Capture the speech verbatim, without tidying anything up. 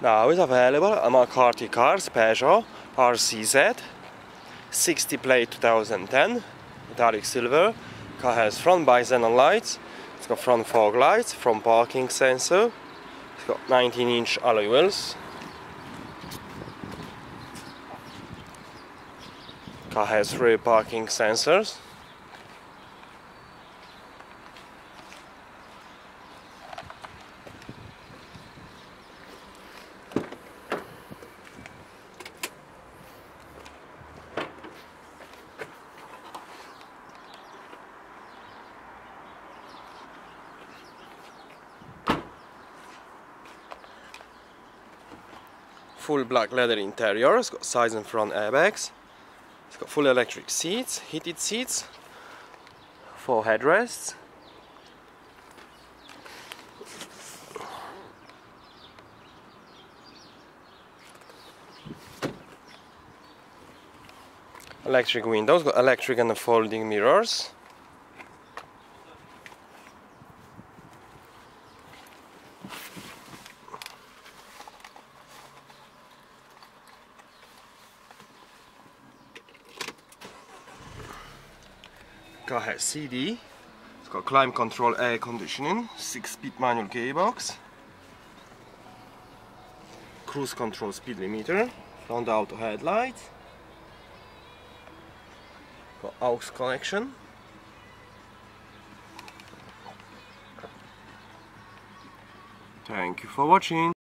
Now it's available a McCarthy Cars Peugeot R C Z sixty plate two thousand ten, metallic silver. Car has front bi-xenon lights, it's got front fog lights, front parking sensor, it's got nineteen inch alloy wheels. Car has rear parking sensors. Full black leather interior, it's got side and front airbags. It's got full electric seats, heated seats, four headrests. Electric windows, got electric and folding mirrors. Car has C D, it's got climate control, air conditioning, six speed manual gearbox, cruise control, speed limiter, front auto headlights, got aux connection. Thank you for watching.